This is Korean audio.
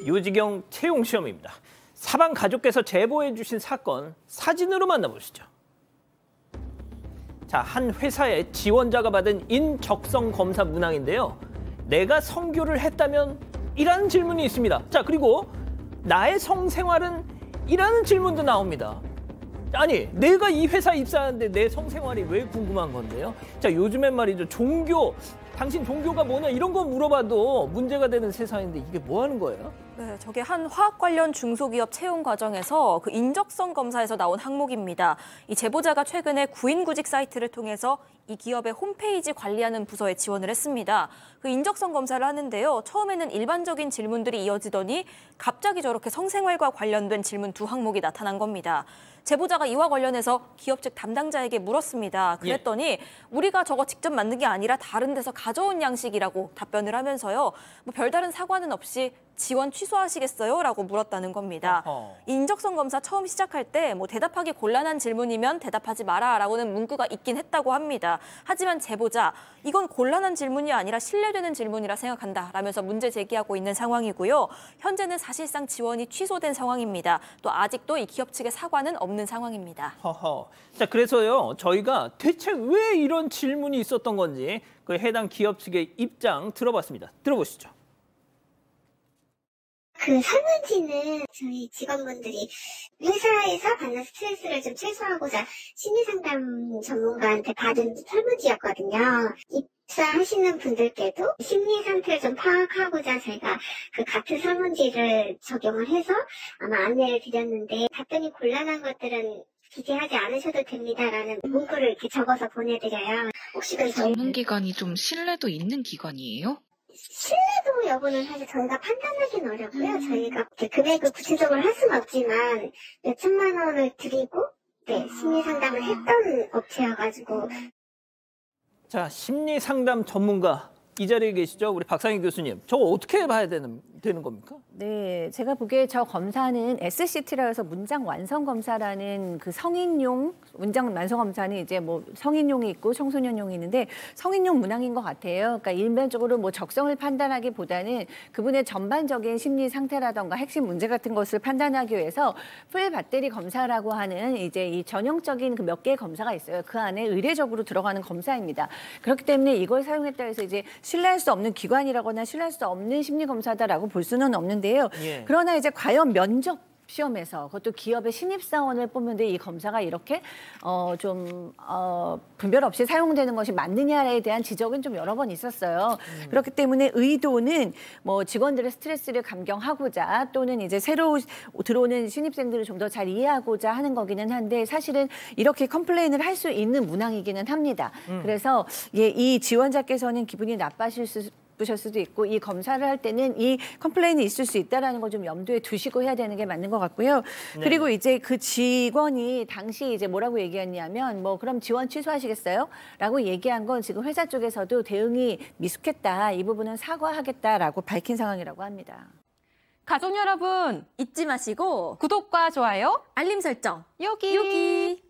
유지경 채용 시험입니다. 사방 가족께서 제보해 주신 사건 사진으로 만나보시죠. 자, 한 회사의 지원자가 받은 인적성 검사 문항인데요. 내가 성교를 했다면? 이라는 질문이 있습니다. 자, 그리고 나의 성생활은? 이라는 질문도 나옵니다. 아니, 내가 이 회사에 입사하는데 내 성생활이 왜 궁금한 건데요? 자, 요즘엔 말이죠. 당신 종교가 뭐냐 이런 거 물어봐도 문제가 되는 세상인데 이게 뭐 하는 거예요? 네, 저게 한 화학 관련 중소기업 채용 과정에서 그 인적성 검사에서 나온 항목입니다. 이 제보자가 최근에 구인구직 사이트를 통해서 이 기업의 홈페이지 관리하는 부서에 지원을 했습니다. 그 인적성 검사를 하는데요. 처음에는 일반적인 질문들이 이어지더니 갑자기 저렇게 성생활과 관련된 질문 두 항목이 나타난 겁니다. 제보자가 이와 관련해서 기업 측 담당자에게 물었습니다. 그랬더니 우리가 저거 직접 만든 게 아니라 다른 데서 가져온 양식이라고 답변을 하면서요. 뭐 별다른 사과는 없이 지원 취소하시겠어요? 라고 물었다는 겁니다. 인적성 검사 처음 시작할 때 뭐 대답하기 곤란한 질문이면 대답하지 마라 라고는 문구가 있긴 했다고 합니다. 하지만 제보자, 이건 곤란한 질문이 아니라 신뢰되는 질문이라 생각한다 라면서 문제 제기하고 있는 상황이고요. 현재는 사실상 지원이 취소된 상황입니다. 또 아직도 이 기업 측의 사과는 없는 상황입니다. 자, 그래서요. 저희가 대체 왜 이런 질문이 있었던 건지 그 해당 기업 측의 입장 들어봤습니다. 들어보시죠. 그 설문지는 저희 직원분들이 회사에서 받는 스트레스를 좀 최소화하고자 심리상담 전문가한테 받은 설문지였거든요. 입사하시는 분들께도 심리 상태를 좀 파악하고자 제가 그 같은 설문지를 적용을 해서 아마 안내를 드렸는데 답변이 곤란한 것들은 기재하지 않으셔도 됩니다라는 문구를 이렇게 적어서 보내드려요. 혹시 그 전문기관이 좀 신뢰도 있는 기관이에요? 신뢰도 여부는 사실 저희가 판단하기는 어렵고요. 저희가 금액을 구체적으로 할 수는 없지만 몇 천만 원을 드리고 심리 상담을 했던 업체여가지고. 자, 심리 상담 전문가 이 자리에 계시죠? 우리 박상희 교수님. 저거 어떻게 봐야 되는 겁니까? 네, 제가 보기에 저 검사는 SCT라 해서 문장 완성 검사라는 그 성인용 문장 완성 검사는 이제 뭐 성인용이 있고 청소년용이 있는데 성인용 문항인 것 같아요. 그러니까 일반적으로 뭐 적성을 판단하기보다는 그분의 전반적인 심리 상태라던가 핵심 문제 같은 것을 판단하기 위해서 풀 배터리 검사라고 하는 이제 이 전형적인 그 몇 개의 검사가 있어요. 그 안에 의례적으로 들어가는 검사입니다. 그렇기 때문에 이걸 사용했다 해서 이제 신뢰할 수 없는 기관이라거나 신뢰할 수 없는 심리 검사다라고 볼 수는 없는데요. 그러나 이제 과연 면접 시험에서 그것도 기업의 신입사원을 뽑는데 이 검사가 이렇게 분별 없이 사용되는 것이 맞느냐에 대한 지적은 좀 여러 번 있었어요. 그렇기 때문에 의도는 뭐 직원들의 스트레스를 감경하고자 또는 이제 새로 들어오는 신입생들을 좀 더 잘 이해하고자 하는 거기는 한데 사실은 이렇게 컴플레인을 할 수 있는 문항이기는 합니다. 그래서 이 지원자께서는 기분이 나빠질 수도 있고 이 검사를 할 때는 이 컴플레인이 있을 수 있다는 걸 좀 염두에 두시고 해야 되는 게 맞는 것 같고요. 네. 그리고 이제 그 직원이 당시 이제 뭐라고 얘기했냐면 뭐 그럼 지원 취소하시겠어요? 라고 얘기한 건 지금 회사 쪽에서도 대응이 미숙했다. 이 부분은 사과하겠다라고 밝힌 상황이라고 합니다. 가족 여러분 잊지 마시고 구독과 좋아요, 알림 설정 여기.